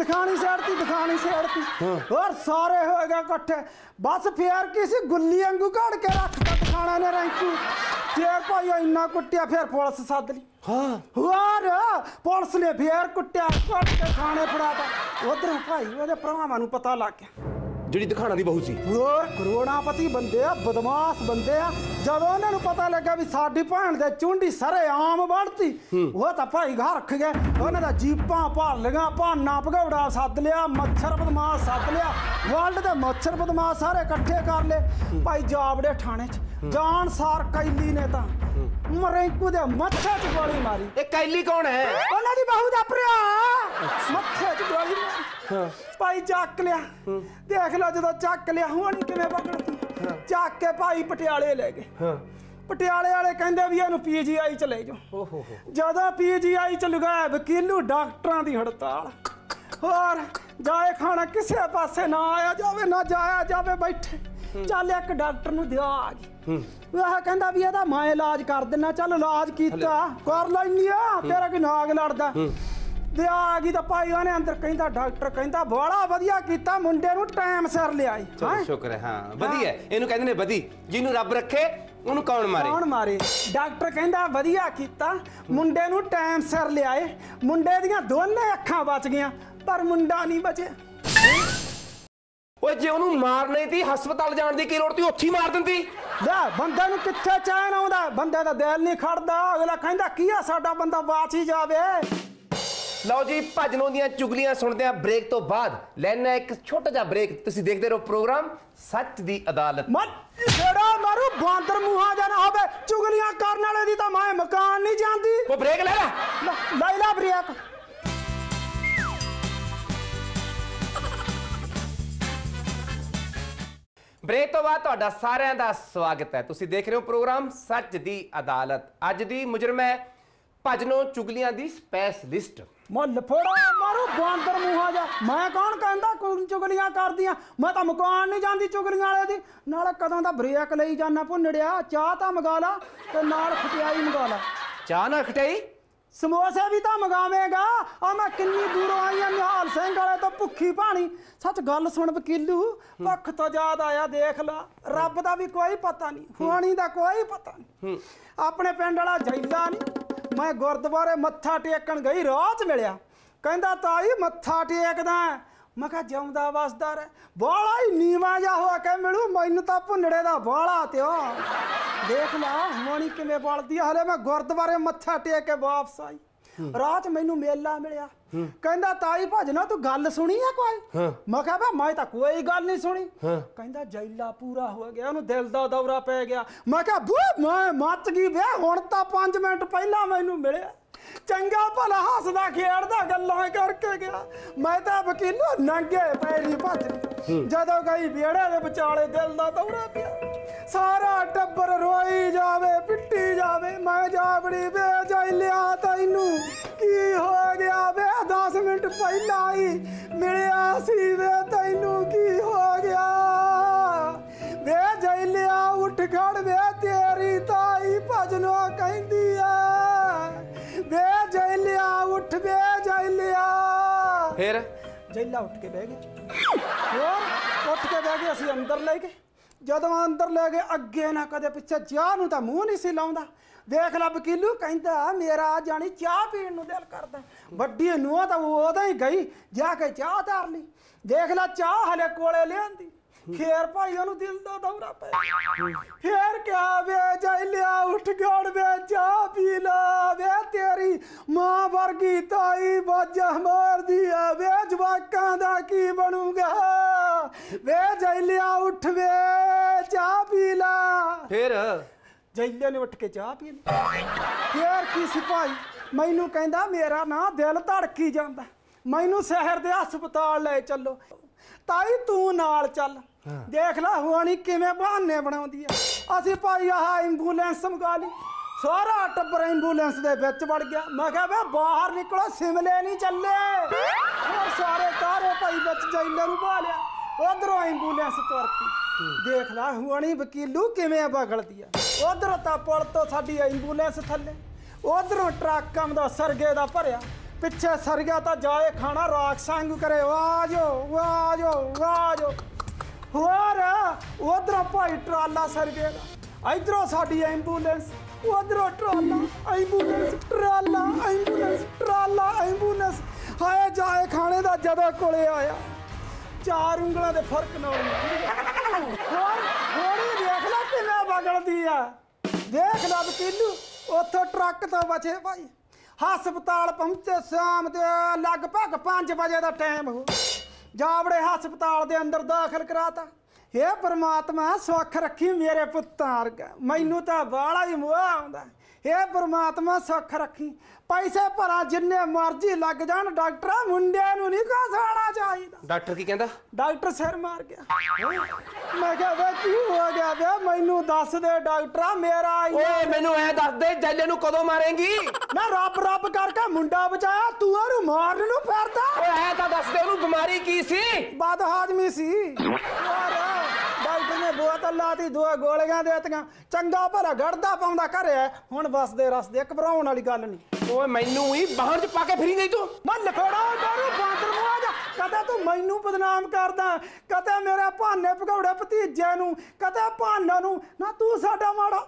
सेड़ती और सारे हो गए इकट्ठे बस फिर किसी गुल्ली अंगू काट के रखता दिखाना ने रैंकू फिर भाई इन्ना कुटिया फिर पुलिस सद ली और पुलिस ने फिर कुटिया कट के खाने फड़ाता उधर भाई वो भरावां नूं पता लग गया ਜਿਹੜੀ ਦਿਖਾਣਾ ਦੀ ਬਹੂ ਸੀ ਉਹ ਕਰੋੜਾਪਤੀ ਬੰਦੇ ਆ ਬਦਮਾਸ਼ ਬੰਦੇ ਆ ਜਦੋਂ ਉਹਨਾਂ ਨੂੰ ਪਤਾ ਲੱਗਾ ਵੀ ਸਾਡੀ ਭੈਣ ਦੇ ਚੁੰਡੀ ਸਾਰੇ ਆਮ ਵੜਤੀ ਉਹ ਤਾਂ ਭਾਈ ਘਰ ਰੱਖ ਗਏ ਉਹਨਾਂ ਦਾ ਜੀਪਾਂ ਭਰ ਲਈਆਂ ਭਾਨਾ ਭਗੌੜਾ ਸੱਦ ਲਿਆ ਮੱਛਰ ਬਦਮਾਸ਼ ਸੱਦ ਲਿਆ ਵਰਲਡ ਦੇ ਮੱਛਰ ਬਦਮਾਸ਼ ਸਾਰੇ ਇਕੱਠੇ ਕਰ ਲਏ ਭਾਈ ਜਾਵੜੇ ਥਾਣੇ 'ਚ ਜਾਣ ਸਾਰ ਕੈਲੀ ਨੇ ਤਾਂ ਮਰੈਂਕੂ ਦੇ ਮੱਥੇ 'ਚ ਗੋਲੀ ਮਾਰੀ ਇਹ ਕੈਲੀ ਕੌਣ ਹੈ ਉਹਨਾਂ ਦੀ ਬਹੂ ਦਾ ਭਰਾ ਮੱਥੇ 'ਚ ਗੋਲੀ ਮਾਰੀ ਭਾਈ ਚੱਕ ਲਿਆ ਦੇਖ ਲਓ ਜਦੋਂ ਚੱਕ ਲਿਆ ਹੁਣ ਕਿਵੇਂ ਪਕੜਦੀ ਚੱਕ ਕੇ ਭਾਈ ਪਟਿਆਲੇ ਲੈ ਗਏ ਪਟਿਆਲੇ ਵਾਲੇ ਕਹਿੰਦੇ ਵੀ ਇਹਨੂੰ ਪੀਜੀਆਈ ਚ ਲੈ ਜਾਓ ਜਦੋਂ ਪੀਜੀਆਈ ਚ ਲਗਾਇਆ ਵਕੀਲੂ ਡਾਕਟਰਾਂ ਦੀ ਹੜਤਾਲ ਹੋਰ ਜਾਏ ਖਾਣਾ ਕਿਸੇ ਪਾਸੇ ਨਾ ਆਇਆ ਜਾਵੇ ਨਾ ਜਾਇਆ ਜਾਵੇ ਬੈਠੇ ਚੱਲ ਇੱਕ ਡਾਕਟਰ ਨੂੰ ਦਿਆ ਆ ਗਈ ਉਹ ਕਹਿੰਦਾ ਵੀ ਇਹਦਾ ਮੈਂ ਇਲਾਜ ਕਰ ਦਿੰਨਾ ਚੱਲ ਇਲਾਜ ਕੀਤਾ ਕਰ ਲੈਣੀ ਆ ਤੇਰਾ ਕੀ ਨਾਗ ਲੜਦਾ ਤੇ ਆ ਗਈ ਤਾਂ ਭਾਈ ਉਹਨੇ ਅੰਦਰ ਕਹਿੰਦਾ ਡਾਕਟਰ ਕਹਿੰਦਾ ਬੜਾ ਵਧੀਆ ਕੀਤਾ ਮੁੰਡੇ ਨੂੰ ਟਾਈਮ ਸਿਰ ਲਿਆਈ ਚਲੋ ਸ਼ੁਕਰ ਹੈ ਹਾਂ ਵਧੀਆ ਇਹਨੂੰ ਕਹਿੰਦੇ ਨੇ ਵਧੀ ਜਿਹਨੂੰ ਰੱਬ ਰੱਖੇ ਉਹਨੂੰ ਕੌਣ ਮਾਰੇ ਡਾਕਟਰ ਕਹਿੰਦਾ ਵਧੀਆ ਕੀਤਾ ਮੁੰਡੇ ਨੂੰ ਟਾਈਮ ਸਿਰ ਲਿਆਏ ਮੁੰਡੇ ਦੀਆਂ ਦੋਨੇ ਅੱਖਾਂ ਬਚ ਗਈਆਂ ਪਰ ਮੁੰਡਾ ਨਹੀਂ ਬਚਿਆ ਓਏ ਜੇ ਉਹਨੂੰ ਮਾਰਨੇ ਤੀ ਹਸਪਤਾਲ ਜਾਣ ਦੀ ਕੀ ਲੋੜ ਤੀ ਉੱਥੇ ਹੀ ਮਾਰ ਦਿੰਦੀ ਲੈ ਬੰਦੇ ਨੂੰ ਕਿੱਥੇ ਚੈਨ ਆਉਂਦਾ ਬੰਦੇ ਦਾ ਦਿਲ ਨਹੀਂ ਖੜਦਾ ਅਗਲਾ ਕਹਿੰਦਾ ਕੀ ਆ ਸਾਡਾ ਬੰਦਾ ਬਾਚ ਹੀ ਜਾਵੇ ਲਓ ਜੀ ਭਜਨੋਂ ਦੀਆਂ ਚੁਗਲੀਆਂ ਸੁਣਦੇ ਆ ਬ੍ਰੇਕ ਤੋਂ ਬਾਅਦ ਲੈਣਾ ਇੱਕ ਛੋਟਾ ਜਿਹਾ ਬ੍ਰੇਕ ਤੁਸੀਂ ਦੇਖਦੇ ਰਹੋ ਪ੍ਰੋਗਰਾਮ ਸੱਚ ਦੀ ਅਦਾਲਤ ਜਿਹੜਾ ਮਾਰੂ ਬਾਂਦਰ ਮੂੰਹਾਂ ਜਾਣਾ ਹੋਵੇ ਚੁਗਲੀਆਂ ਕਰਨ ਵਾਲੇ ਦੀ ਤਾਂ ਮੈਂ ਮਕਾਨ ਨਹੀਂ ਜਾਂਦੀ ਉਹ ਬ੍ਰੇਕ ਲੈ ਲੈ ਬ੍ਰੇਕ ਬ੍ਰੇਕ ਤੋਂ ਬਾਅਦ ਤੁਹਾਡਾ ਸਾਰਿਆਂ ਦਾ ਸਵਾਗਤ ਹੈ ਤੁਸੀਂ ਦੇਖ ਰਹੇ ਹੋ ਪ੍ਰੋਗਰਾਮ ਸੱਚ ਦੀ ਅਦਾਲਤ ਅੱਜ ਦੀ ਮੁਜਰਮ ਹੈ ਭਜਨੋਂ ਚੁਗਲੀਆਂ ਦੀ ਸਪੈਸ਼ਲਿਸਟ ਮੁੱਲ ਫੋੜਾ ਮਾਰੂ ਬਾਂਦਰ ਮੂੰਹਾਂ ਜਾ ਮੈਂ ਕੌਣ ਕਹਿੰਦਾ ਕੋਈ ਚੁਗਲੀਆਂ ਕਰਦੀਆਂ ਮੈਂ ਤਾਂ ਮਕਾਨ ਨਹੀਂ ਜਾਂਦੀ ਚੁਗਲੀਆਂ ਵਾਲੇ ਦੀ ਨਾਲੇ ਕਦੋਂ ਦਾ ਬ੍ਰੇਕ ਲਈ ਜਾਣਾ ਭੁੰਨੜਿਆ ਚਾਹ ਤਾਂ ਮੰਗਾ ਲਾ ਤੇ ਨਾਲ ਖਟਿਆਈ ਮੰਗਾ ਲਾ ਚਾਹ ਨਾਲ ਖਟਾਈ ਸਮੋਸੇ ਵੀ ਤਾਂ ਮੰਗਾਵੇਂਗਾ ਆ ਮੈਂ ਕਿੰਨੀ ਦੂਰੋਂ ਆਈ ਆ ਨਿਹਾਲ ਸਿੰਘ ਵਾਲੇ ਤੋਂ ਭੁੱਖੀ ਪਾਣੀ ਸੱਚ ਗੱਲ ਸੁਣ ਵਕੀਲੂ ਭੁੱਖ ਤੋਂ ਯਾਦ ਆਇਆ ਦੇਖ ਲਾ ਰੱਬ ਦਾ ਵੀ ਕੋਈ ਪਤਾ ਨਹੀਂ ਫਾਣੀ ਦਾ ਕੋਈ ਪਤਾ ਨਹੀਂ ਆਪਣੇ ਪਿੰਡ ਵਾਲਾ ਜੈਲਾ ਨਹੀਂ ਮੈਂ ਗੁਰਦੁਆਰੇ ਮੱਥਾ ਟੇਕਣ ਗਈ ਰਾਹ 'ਚ ਮਿਲਿਆ ਕਹਿੰਦਾ ਤਾਈ ਮੱਥਾ ਟੇਕਦਾ ਮੈਂ ਕਿਹਾ ਜਿਉਂਦਾ ਵਸਦਾ ਰਹਿ ਬਾਲਾ ਹੀ ਨੀਵਾਂ ਜਾ ਹੋ ਕੇ ਮਿਲੂ ਮੈਨੂੰ ਤਾਂ ਭੁੰਨੜੇ ਦਾ ਬਾਲਾ ਤੇ ਉਹ ਦੇਖ ਲਾ ਹੋਣੀ ਕਿਵੇਂ ਬਲਦੀ ਆ ਹਲੇ ਮੈਂ ਗੁਰਦੁਆਰੇ ਮੱਥਾ ਟੇਕ ਕੇ ਵਾਪਸ ਆਈ ਰਾਹ 'ਚ ਮੈਨੂੰ ਮੇਲਾ ਮਿਲਿਆ ਕਹਿੰਦਾ ਤਾਈ ਭਜਨੋਂ ਤੂੰ ਗੱਲ ਸੁਣੀ ਆ ਕੋਈ ਮੈਂ ਕਿਹਾ ਮੈਂ ਤਾਂ ਕੋਈ ਗੱਲ ਨਹੀਂ ਸੁਣੀ ਕਹਿੰਦਾ ਜੈਲਾ ਪੂਰਾ ਹੋ ਗਿਆ ਉਹਨੂੰ ਦਿਲ ਦਾ ਦੌਰਾ ਪੈ ਗਿਆ ਮੈਂ ਕਿਹਾ ਬੂ ਮੈਂ ਮੱਚ ਗਈ ਵੇ ਹੁਣ ਤਾਂ 5 ਮਿੰਟ ਪਹਿਲਾਂ ਮੈਨੂੰ ਮਿਲਿਆ ਚੰਗਾ ਭਲਾ ਹੱਸਦਾ ਖੇਡਦਾ ਗੱਲਾਂ ਕਰਕੇ ਗਿਆ ਮੈਂ ਤਾਂ ਵਕੀਲੋ ਨੰਗੇ ਪੈਰੀ ਭੱਜ ਜਦੋਂ ਗਈ ਵਿਹੜੇ ਦੇ ਵਿਚਾਲੇ ਦਿਲ ਦਾ ਦੌਰਾ ਪਿਆ ਸਾਰਾ ਟੱਬਰ ਰੋਈ ਜਾਵੇ ਪਿੱਟੀ ਜਾਵੇ ਮੈਂ ਜਾਵੜੀ ਵੇ ਜੈਲਿਆ ਤੈਨੂੰ ਕੀ ਹੋ ਗਿਆ ਵੇ 10 ਮਿੰਟ ਪਹਿਲਾਂ ਹੀ ਮਿਲਿਆ ਸੀ ਵੇ ਤੈਨੂੰ ਕੀ ਹੋ ਗਿਆ ਵੇ ਜੈਲਿਆ ਉੱਠ ਖੜ ਵੇ ਤੇਰੀ ਤਾਈ ਭਜਨੋਂ ਕਹਿੰਦੀ ਆ ਵੇ ਜੈਲਿਆ ਉੱਠ ਵੇ ਜੈਲਿਆ ਫਿਰ ਜੈਲਾ ਉੱਠ ਕੇ ਬਹਿ ਗਿਆ ਹੋਰ ਉੱਠ ਕੇ ਬਹਿ ਗਏ ਅਸੀਂ ਅੰਦਰ ਲੈ ਗਏ ਜਦੋਂ ਅੰਦਰ ਲੈ ਗਏ ਅੱਗੇ ਨਾ ਕਦੇ ਪਿੱਛੇ ਚਾਹ ਨੂੰ ਤਾਂ ਮੂੰਹ ਨਹੀਂ ਸੀ ਲਾਉਂਦਾ। ਦੇਖ ਲੈ ਵਕੀਲੂ ਕਹਿੰਦਾ ਮੇਰਾ ਜਾਣੀ ਚਾਹ ਪੀਣ ਨੂੰ ਦਿਲ ਕਰਦਾ। ਵੱਡੀ ਨੂੰਹ ਤਾਂ ਉਹਦਾ ਹੀ ਗਈ ਜਾ ਕੇ ਚਾਹ ਧਰ ਲਈ। ਦੇਖ ਲੈ ਚਾਹ ਹਲੇ ਕੋਲੇ ਲਿਆਂਦੀ। ਫੇਰ ਭਾਈ ਉਹਨੂੰ ਦਿਲ ਦਾ ਦੌਰਾ ਪਿਆ। ਫੇਰ ਕਿਹਾ ਵੇ ਜਾਈ ਲਿਆ ਉੱਠ ਗੜ ਵੇ ਚਾਹ ਪੀ ਲਾ ਵੇ ਤੇਰੀ ਮਾਂ ਵਰਗੀ ਤਾਈ ਬਾਜਾ ਮਾਰਦੀ ਆ ਵੇ ਜਵਾਕਾਂ ਦਾ ਕੀ ਬਣੂਗਾ ਵੇ ਜਾਈ ਲਿਆ ਉੱਠ ਵੇ ਚਾਹ ਪੀ ਲਾ। ਫਿਰ ਜੈਲੇ ਨੇ ਉੱਠ ਕੇ ਚਾਹ ਪੀ ਲਈ। ਫੇਰ ਕੀ ਸਿਪਾਹੀ ਮੈਨੂੰ ਕਹਿੰਦਾ ਮੇਰਾ ਨਾ ਦਿਲ ਧੜਕੀ ਜਾਂਦਾ, ਮੈਨੂੰ ਸ਼ਹਿਰ ਦੇ ਹਸਪਤਾਲ ਲੈ ਚੱਲੋ। ਤਾਈ ਤੂੰ ਨਾਲ ਚੱਲ। ਦੇਖ ਲੈ ਹੁਣੀ ਕਿਵੇਂ ਬਹਾਨੇ ਬਣਾਉਂਦੀ ਆ। ਅਸੀਂ ਭਾਈ ਆਹ ਐਂਬੂਲੈਂਸ ਮੰਗਾ ਲਈ। ਸਾਰਾ ਟੱਬਰ ਐਂਬੂਲੈਂਸ ਦੇ ਵਿੱਚ ਵੜ ਗਿਆ। ਮੈਂ ਕਿਹਾ ਵੇ ਬਾਹਰ ਨਿਕਲੋ ਸਿਮਲੇ ਨਹੀਂ ਚੱਲੇ। ਹੋਰ ਸਾਰੇ ਤਾਰੇ ਭਾਈ ਵਿੱਚ ਜੈਲੇ ਨੂੰ ਪਾ ਲਿਆ। ਉਧਰੋਂ ਐਂਬੂਲੈਂਸ ਤੁਰ ਪਈ। ਦੇਖ ਲੈ ਹੁਣੀ ਵਕੀਲੂ ਕਿਵੇਂ ਬਗਲਦੀ ਆ। ਉਧਰੋਂ ਤਾਂ ਪੁਲ ਤੋਂ ਸਾਡੀ ਐਂਬੂਲੈਂਸ ਥੱਲੇ, ਉਧਰੋਂ ਟਰੱਕ ਆਉਂਦਾ ਸਰਗੇ ਦਾ ਭਰਿਆ। ਪਿੱਛੇ ਸਰਗਾ ਤਾਂ ਜਾਏ ਖਾਣਾ ਰਾਖ ਸੰਗ ਕਰੇ ਵਾਜੋ ਵਾਜੋ ਵਾਜੋ। ਹੋਰ ਉਧਰੋਂ ਭਾਈ ਟਰਾਲਾ ਸਰਗੇ ਦਾ, ਇਧਰੋਂ ਸਾਡੀ ਐਂਬੂਲੈਂਸ, ਉਧਰੋਂ ਟਰਾਲਾ ਐਂਬੂਲੈਂਸ ਟਰਾਲਾ ਐਂਬੂਲੈਂਸ ਟਰਾਲਾ ਐਂਬੂਲੈਂਸ। ਹਾਏ ਜਾਏ ਖਾਣੇ ਦਾ ਜਦੋਂ ਕੋਲੇ ਆਇਆ 4 ਉਂਗਲਾਂ ਦੇ ਫਰਕ ਨਾਲ ਹੋਰ ਹੋੜੀ ਦੇਖ ਲੈ ਕਿਵੇਂ ਵਗਲਦੀ ਆ। ਦੇਖ ਲੈ ਵਕੀਲੂ ਉੱਥੋਂ ਟਰੱਕ ਤੋਂ ਬਚੇ ਭਾਈ। ਹਸਪਤਾਲ ਪਹੁੰਚੇ ਸ਼ਾਮ ਦੇ ਲਗਭਗ 5 ਵਜੇ ਦਾ ਟਾਈਮ ਹੋ। ਜਾਵੜੇ ਹਸਪਤਾਲ ਦੇ ਅੰਦਰ ਦਾਖਲ ਕਰਾਤਾ। ਇਹ ਪਰਮਾਤਮਾ ਸੁੱਖ ਰੱਖੀ ਮੇਰੇ ਪੁੱਤਾਂ ਵਰਗਾ, ਮੈਨੂੰ ਤਾਂ ਬਾਹਲਾ ਹੀ ਮੋਹ ਆਉਂਦਾ। ਇਹ ਪਰਮਾਤਮਾ ਸੁੱਖ ਰੱਖੀ। ਪੈਸੇ ਭਰਾ ਜਿੰਨੇ ਮਰਜ਼ੀ ਲੱਗ ਜਾਣ ਡਾਕਟਰਾਂ ਮੁੰਡਿਆਂ ਨੂੰ ਨਹੀਂ ਘਸਾਣਾ ਚਾਹੀਦਾ। ਡਾਕਟਰ ਕੀ ਕਹਿੰਦਾ? ਡਾਕਟਰ ਸਿਰ ਮਾਰ ਗਿਆ। ਮੈਂ ਕਿਹਾ ਵੇ ਕੀ ਹੋ ਗਿਆ ਵੇ ਮੈਨੂੰ ਦੱਸ ਦੇ ਡਾਕਟਰਾ ਮੇਰਾ ਓਏ ਮੈਨੂੰ ਐ ਦੱਸ ਦੇ ਜੈਲੇ ਨੂੰ ਕਦੋਂ ਮਾਰੇਂਗੀ? ਨਾ ਰੱਬ ਰੱਬ ਕਰਕੇ ਮੁੰਡਾ ਬਚਾਇਆ ਤੂੰ ਉਹਨੂੰ ਮਾਰਨ ਨੂੰ ਫਿਰਦਾ। ਓਏ ਐ ਤਾਂ ਦੱਸ ਦੇ ਉਹਨੂੰ ਬਿਮਾਰੀ ਕੀ ਸੀ? ਬਦ ਹਾਜ਼ਮੀ ਸੀ। ਯਾਰ ਡਾਕਟਰ ਨੇ ਬੋਤਲ ਲਾਤੀ 2 ਗੋਲੀਆਂ ਦੇਤੀਆਂ। ਚੰਗਾ ਭਲਾ ਗੜਦਾ ਪਾਉਂਦਾ ਘਰੇ ਹੁਣ ਬਸਦੇ ਰਸਦੇ ਘਬਰਾਉਣ ਵਾਲੀ ਗੱਲ ਨਹੀਂ। ਓਏ ਮੈਨੂੰ ਹੀ ਬਾਹਰ ਚ ਪਾ ਕੇ ਫਿਰੀ ਗਈ ਤੂੰ। ਮੈਂ ਲਫੇੜਾ ਮਾਰੂ ਬਾਂਦਰ ਨੂੰ ਆ ਜਾ। ਕਦੇ ਤੂੰ ਮੈਨੂੰ ਬਦਨਾਮ ਕਰਦਾ, ਕਦੇ ਮੇਰੇ ਭਾਨੇ ਭਗੌੜੇ ਭਤੀਜੇ ਨੂੰ, ਕਦੇ ਭਾਨਾ ਨੂੰ। ਨਾ ਤੂੰ ਸਾਡਾ ਮਾੜਾ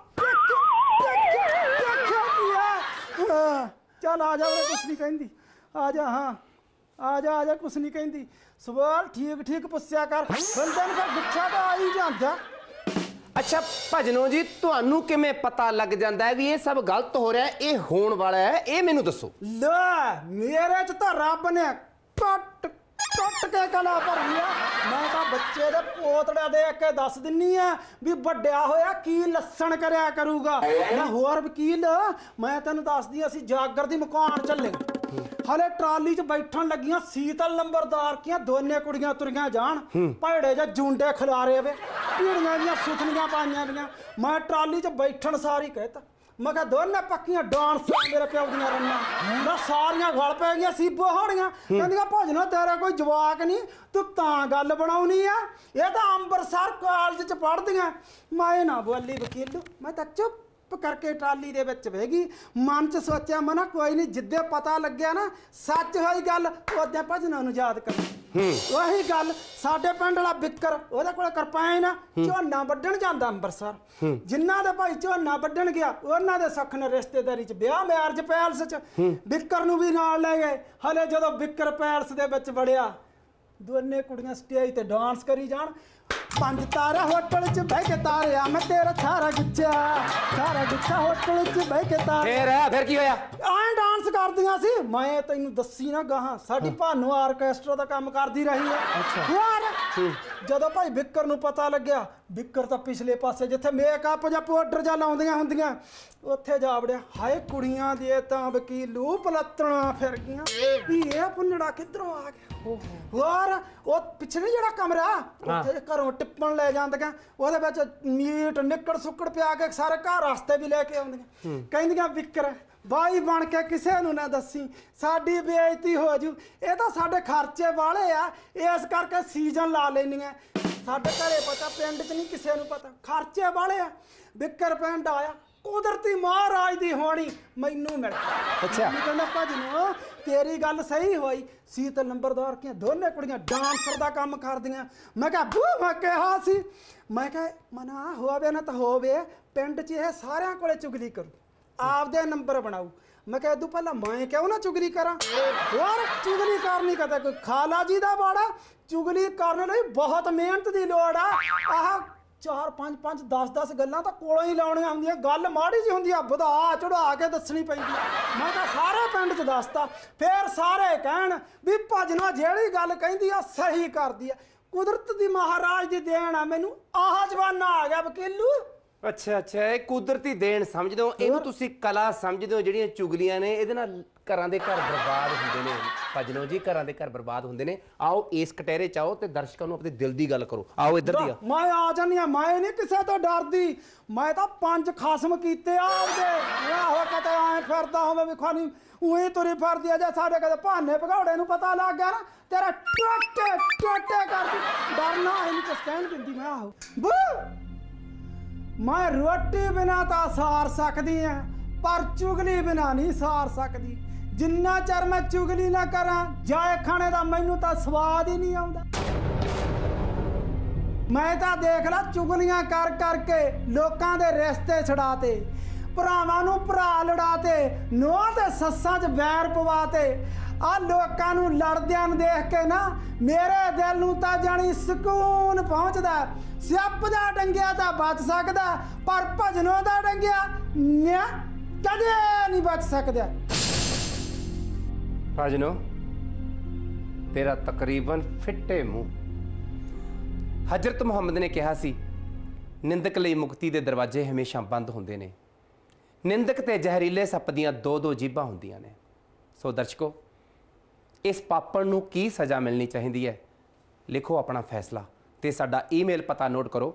ਚੱਲ ਆ ਜਾ ਕੁਛ ਨਹੀਂ ਕਹਿੰਦੀ। ਆ ਜਾ ਹਾਂ ਆ ਜਾ ਆ ਜਾ ਕੁਛ ਨਹੀਂ ਕਹਿੰਦੀ। ਸਵਾਲ ਠੀਕ ਠੀਕ ਪੁੱਛਿਆ ਕਰ ਬੰਦੇ ਨੂੰ ਫਿਰ ਗੁੱਸਾ ਤਾਂ ਆ ਹੀ ਜਾਂਦਾ। ਅੱਛਾ ਭਜਨੋ ਜੀ ਤੁਹਾਨੂੰ ਕਿਵੇਂ ਪਤਾ ਲੱਗ ਜਾਂਦਾ ਹੈ ਵੀ ਇਹ ਸਭ ਗਲਤ ਹੋ ਰਿਹਾ, ਇਹ ਹੋਣ ਵਾਲਾ ਹੈ? ਇਹ ਮੈਨੂੰ ਦੱਸੋ। ਲੈ ਮੇਰੇ ਚ ਤਾਂ ਰੱਬ ਨੇ ਕੱਟ ਕੇ ਕਲਾ ਭਰੀ ਆ। ਮੈਂ ਤਾਂ ਬੱਚੇ ਦੇ ਪੋਤੜੇ ਦੇਖ ਕੇ ਦੱਸ ਦਿੰਨੀ ਆ ਵੀ ਵੱਡਿਆ ਹੋਇਆ ਕੀ ਲੱਸਣ ਕਰਿਆ ਕਰੂਗਾ। ਨਾ ਹੋਰ ਵਕੀਲ ਮੈਂ ਤੈਨੂੰ ਦੱਸਦੀ ਅਸੀਂ ਜਾਗਰ ਦੀ ਮਕਾਨ ਚੱਲੇ। ਹਲੇ ਟਰਾਲੀ 'ਚ ਬੈਠਣ ਲੱਗੀਆਂ ਸੀਤਲ ਨੰਬਰਦਾਰ ਕੀਆਂ ਦੋਨੇ ਕੁੜੀਆਂ ਤੁਰੀਆਂ ਜਾਣ। ਭੈੜੇ ਜਾਂ ਜੁੰਡੇ ਖਿਲਾਰੇ ਵੇ ਪੀੜੀਆਂ ਦੀਆਂ ਸੁਥਨੀਆਂ ਪਾਈਆਂ ਦੀਆਂ। ਮੈਂ ਟਰਾਲੀ 'ਚ ਬੈਠਣ ਸਾਰੀ ਕਹਿਤਾ ਮੈਂ ਕਿਹਾ ਦੋਨੇ ਪੱਕੀਆਂ ਡਾਂਸ ਮੇਰੇ ਪਿਓ ਦੀਆਂ ਰੰਨਾਂ ਨਾ ਸਾਰੀਆਂ ਗਲ ਪੈ ਗਈਆਂ ਸੀਬੋ ਹੋਣੀਆਂ। ਕਹਿੰਦੀਆਂ ਭਜਨੋ ਤੇਰਾ ਕੋਈ ਜਵਾਕ ਨਹੀਂ ਤੂੰ ਤਾਂ ਗੱਲ ਬਣਾਉਣੀ ਆ। ਇਹ ਤਾਂ ਅੰਮ੍ਰਿਤਸਰ ਕਾਲਜ 'ਚ ਪੜ੍ਹਦੀਆਂ। ਮੈਂ ਨਾ ਬੋਲੀ ਵਕੀਲੂ ਮੈਂ ਤਾਂ ਚੁੱਪ ਕਰਕੇ ਟਰਾਲੀ ਦੇ ਵਿੱਚ ਬਹਿ ਗਈ। ਮਨ 'ਚ ਸੋਚਿਆ ਮੈਂ ਨਾ ਕੋਈ ਨਹੀਂ ਜਿੱਦੇ ਪਤਾ ਲੱਗਿਆ ਨਾ ਸੱਚ ਹੋਈ ਗੱਲ ਉਹਦੇ ਭਜਨਾਂ ਨੂੰ ਯਾਦ ਕਰ। ਉਹੀ ਗੱਲ ਸਾਡੇ ਪਿੰਡ ਵਾਲਾ ਬਿੱਕਰ ਉਹਦੇ ਕੋਲ ਕਿਰਪਾਨ ਝੋਨਾ ਵੱਢਣ ਜਾਂਦਾ ਅੰਮ੍ਰਿਤਸਰ। ਜਿਨ੍ਹਾਂ ਦੇ ਭਾਈ ਝੋਨਾ ਵੱਢਣ ਗਿਆ ਉਹਨਾਂ ਦੇ ਸੱਖ ਨੇ ਰਿਸ਼ਤੇਦਾਰੀ 'ਚ ਵਿਆਹ ਮੈਰਿਜ ਪੈਲਸ 'ਚ ਬਿੱਕਰ ਨੂੰ ਵੀ ਨਾਲ ਲੈ ਗਏ। ਹਲੇ ਜਦੋਂ ਬਿੱਕਰ ਪੈਲਸ ਦੇ ਵਿੱਚ ਵੜਿਆ ਦੋਨੇ ਕੁੜੀਆਂ ਸਟੇਜ ਤੇ ਡਾਂਸ ਕਰੀ ਜਾਣ। 5 ਤਾਰਾ ਹੋਟਲ 'ਚ ਬਹਿ ਕੇ ਤਾਰਿਆ ਮੈਂ ਤੇਰਾ ਸਾਰਾ ਗੁੱਛਾ ਹੋਟਲ 'ਚ ਬਹਿ ਕੇ ਤਾਰਿਆ। ਫਿਰ ਕੀ ਹੋਇਆ? ਐਂ ਡਾਂਸ ਕਰਦੀਆਂ ਸੀ। ਮੈਂ ਤੈਨੂੰ ਦੱਸੀ ਨਾ ਗਾਹਾਂ ਸਾਡੀ ਭਾਨੂ ਆਰਕੈਸਟਰਾ ਦਾ ਕੰਮ ਕਰਦੀ ਰਹੀ ਹੈ। ਹੋਰ ਜਦੋਂ ਭਾਈ ਬਿੱਕਰ ਨੂੰ ਪਤਾ ਲੱਗਿਆ ਬਿੱਕਰ ਤਾਂ ਪਿਛਲੇ ਪਾਸੇ ਜਿੱਥੇ ਮੇਕਅਪ ਜਾਂ ਪਾਊਡਰ ਜਾਂ ਲਾਉਂਦੀਆਂ ਹੁੰਦੀਆਂ ਉੱਥੇ ਜਾ ਵੜਿਆ। ਹਾਏ ਕੁੜੀਆਂ ਦੇ ਤਾਂ ਵਕੀਲੂ ਪਲੱਤਣਾ ਫਿਰ ਗਈਆਂ ਵੀ ਇਹ ਪੁੰਨੜਾ ਕਿੱਧਰੋਂ ਆ ਗਿਆ। ਹੋਰ ਉਹ ਪਿਛਲੇ ਜਿਹੜਾ ਕਮਰਾ ਉੱਥੇ ਘਰੋਂ ਟਿੱਪਣ ਲੈ ਜਾਂਦੀਆਂ ਉਹਦੇ ਵਿੱਚ ਮੀਟ ਨਿੱਕੜ ਸੁੱਕੜ ਪਿਆ ਕੇ ਸਾਰੇ ਘਰ ਰਸਤੇ ਵੀ ਲੈ ਕੇ ਆਉਂਦੀਆਂ। ਕਹਿੰਦੀਆਂ ਬਿੱਕਰ ਬਾਈ ਬਣ ਕੇ ਕਿਸੇ ਨੂੰ ਨਾ ਦੱਸੀ ਸਾਡੀ ਬੇਇੱਜ਼ਤੀ ਹੋ ਜੂ। ਇਹ ਤਾਂ ਸਾਡੇ ਖਰਚੇ ਵਾਲੇ ਆ ਇਸ ਕਰਕੇ ਸੀਜ਼ਨ ਲਾ ਲੈਣੀਆਂ। ਸਾਡੇ ਘਰੇ ਪਤਾ ਪਿੰਡ 'ਚ ਨਹੀਂ ਕਿਸੇ ਨੂੰ ਪਤਾ ਖਰਚੇ ਵਾਲੇ ਆ। ਬਿੱਕਰ ਪਿੰਡ ਆਇਆ ਕੁਦਰਤੀ ਮਹਾਰਾਜ ਦੀ ਹੋਣੀ ਮੈਨੂੰ ਮਿਲ। ਅੱਛਾ ਕਹਿੰਦਾ ਭਜਨੋ ਤੇਰੀ ਗੱਲ ਸਹੀ ਹੋਈ। ਸੀਤਲ ਨੰਬਰਦਾਰ ਕੀਆਂ ਦੋਨੇ ਕੁੜੀਆਂ ਡਾਂਸਰ ਦਾ ਕੰਮ ਕਰਦੀਆਂ। ਮੈਂ ਕਿਹਾ ਬੂ ਮੈਂ ਕਿਹਾ ਸੀ ਮੈਂ ਕਿਹਾ ਮਨਾ ਹੋਵੇ ਨਾ ਤਾਂ ਹੋਵੇ ਪਿੰਡ 'ਚ ਇਹ ਸਾਰਿਆਂ ਕੋਲੇ ਚੁਗਲੀ ਕਰੂ ਆਪਦੇ ਨੰਬਰ ਬਣਾਊ ਮੈਂ ਕਿਹਾ ਇਦੋਂ ਪਹਿਲਾਂ ਮੈਂ ਕਿਉਂ ਨਾ ਚੁਗਲੀ ਕਰਾਂ ਯਾਰ ਚੁਗਲੀ ਕਰਨੀ ਕਦੇ ਕੋਈ ਖਾਲਾ ਜੀ ਦਾ ਬਾੜਾ ਚੁਗਲੀ ਕਰਨ ਲਈ ਬਹੁਤ ਮਿਹਨਤ ਦੀ ਲੋੜ ਆ ਆਹ 4 5 5 10 10 ਗੱਲਾਂ ਤਾਂ ਕੋਲੋਂ ਹੀ ਲਾਉਣੀਆਂ ਹੁੰਦੀਆਂ ਗੱਲ ਮਾੜੀ ਜੀ ਹੁੰਦੀ ਆ ਵਧਾ ਚੜਾ ਕੇ ਦੱਸਣੀ ਪੈਂਦੀ ਮੈਂ ਤਾਂ ਸਾਰੇ ਪਿੰਡ 'ਚ ਦੱਸਤਾ ਫੇਰ ਸਾਰੇ ਕਹਿਣ ਵੀ ਭਜਨਾ ਜਿਹੜੀ ਗੱਲ ਕਹਿੰਦੀ ਆ ਸਹੀ ਕਰਦੀ ਆ ਕੁਦਰਤ ਦੀ ਮਹਾਰਾਜ ਦੀ ਦੇਣ ਆ ਮੈਨੂੰ ਆਹ ਜਵਾਨਾ ਆ ਗਿਆ ਵਕੀਲੂ ਅੱਛਾ ਅੱਛਾ ਇਹ ਕੁਦਰਤੀ ਦੇਣ ਸਮਝਦੇ ਹੋ ਇਹਨੂੰ ਤੁਸੀਂ ਕਲਾ ਸਮਝਦੇ ਹੋ ਜਿਹੜੀਆਂ ਚੁਗਲੀਆਂ ਨੇ ਇਹਦੇ ਨਾਲ ਘਰਾਂ ਦੇ ਘਰ ਬਰਬਾਦ ਹੁੰਦੇ ਨੇ ਭਜਨੋ ਜੀ ਘਰਾਂ ਦੇ ਘਰ ਬਰਬਾਦ ਹੁੰਦੇ ਨੇ ਆਓ ਇਸ ਕਟਹਿਰੇ ਚ ਆਓ ਤੇ ਦਰਸ਼ਕਾਂ ਨੂੰ ਆਪਣੇ ਦਿਲ ਦੀ ਗੱਲ ਕਰੋ ਆਓ ਇੱਧਰ ਦੀ ਮੈਂ ਆ ਜਾਨੀ ਆ ਮੈਂ ਨਹੀਂ ਕਿਸੇ ਤੋਂ ਡਰਦੀ ਮੈਂ ਤਾਂ 5 ਖਸਮ ਕੀਤੇ ਆ ਉਹਦੇ ਆਹੋ ਕਿਤੇ ਐ ਫਿਰਦਾ ਹੋਵੇ ਵੀ ਖਾਨੀ ਉਹੀ ਤੁਰੀ ਫਿਰਦੀ ਆ ਜੇ ਸਾਡੇ ਕਦੇ ਭਾਨੇ ਭਗੌੜੇ ਨੂੰ ਪਤਾ ਲੱਗ ਗਿਆ ਨਾ ਤੇਰਾ ਟੋਟੇ ਟੋਟੇ ਕਰਦੀ ਡਰਨਾ ਇਹਨੂੰ ਕੁਛ ਕਹਿਣ ਦਿੰਦੀ ਮੈਂ ਆਹੋ ਮੈਂ ਰੋਟੀ ਬਿਨਾ ਤਾਂ ਸਾਰ ਸਕਦੀ ਆ ਪਰ ਚੁਗਲੀ ਬਿਨਾ ਨਹੀਂ ਸਾਰ ਸਕਦੀ ਜਿੰਨਾ ਚਿਰ ਮੈਂ ਚੁਗਲੀ ਨਾ ਕਰਾਂ ਜਾਏ ਖਾਣੇ ਦਾ ਮੈਨੂੰ ਤਾਂ ਸਵਾਦ ਹੀ ਨਹੀਂ ਆਉਂਦਾ ਮੈਂ ਤਾਂ ਦੇਖ ਲਾ ਚੁਗਲੀਆਂ ਕਰ ਕਰਕੇ ਲੋਕਾਂ ਦੇ ਰਿਸ਼ਤੇ ਛਡਾਤੇ ਭਰਾਵਾਂ ਨੂੰ ਭਰਾ ਲੜਾਤੇ ਨੂੰਹਾਂ ਤੇ ਸੱਸਾਂ 'ਚ ਵੈਰ ਪਵਾਤੇ ਆ ਲੋਕਾਂ ਨੂੰ ਲੜਦਿਆਂ ਨੂੰ ਦੇਖ ਕੇ ਨਾ ਮੇਰੇ ਦਿਲ ਨੂੰ ਤਾਂ ਜਾਣੀ ਸਕੂਨ ਪਹੁੰਚਦਾ ਸਿਆਪ ਦਾ ਡੰਗਿਆ ਤਾਂ ਬਚ ਸਕਦਾ ਪਰ ਭਜਨੋਂ ਦਾ ਡੰਗਿਆ ਨਾ ਕਦੇ ਨਹੀਂ ਬਚ ਸਕਦਾ ਭਜਨੋ ਤੇਰਾ ਤਕਰੀਬਨ ਫਿੱਟੇ ਮੂੰਹ ਹਜ਼ਰਤ ਮੁਹੰਮਦ ਨੇ ਕਿਹਾ ਸੀ ਨਿੰਦਕ ਲਈ ਮੁਕਤੀ ਦੇ ਦਰਵਾਜ਼ੇ ਹਮੇਸ਼ਾ ਬੰਦ ਹੁੰਦੇ ਨੇ ਨਿੰਦਕ ਤੇ ਜ਼ਹਿਰੀਲੇ ਸੱਪ ਦੀਆਂ ਦੋ ਜੀਭਾਂ ਹੁੰਦੀਆਂ ਨੇ ਸੋ ਦਰਸ਼ਕੋ ਇਸ ਪਾਪਣ ਨੂੰ ਕੀ ਸਜ਼ਾ ਮਿਲਣੀ ਚਾਹੀਦੀ ਹੈ ਲਿਖੋ ਆਪਣਾ ਫੈਸਲਾ ਤੇ ਸਾਡਾ ਈਮੇਲ ਪਤਾ ਨੋਟ ਕਰੋ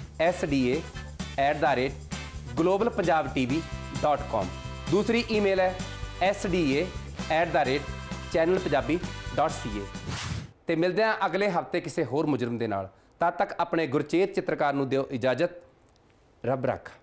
sda@globalpunjabtv.com ਦੂਸਰੀ ਈਮੇਲ ਹੈ sda@channelpunjabi.ca ਤੇ ਮਿਲਦੇ ਹਾਂ ਅਗਲੇ ਹਫਤੇ ਕਿਸੇ ਹੋਰ ਮੁਜਰਮ ਦੇ ਨਾਲ ਤਦ ਤੱਕ ਆਪਣੇ ਗੁਰਚੇਤ ਚਿੱਤਰਕਾਰ ਨੂੰ ਦਿਓ ਇਜਾਜ਼ਤ ਰੱਬ ਰੱਖਾ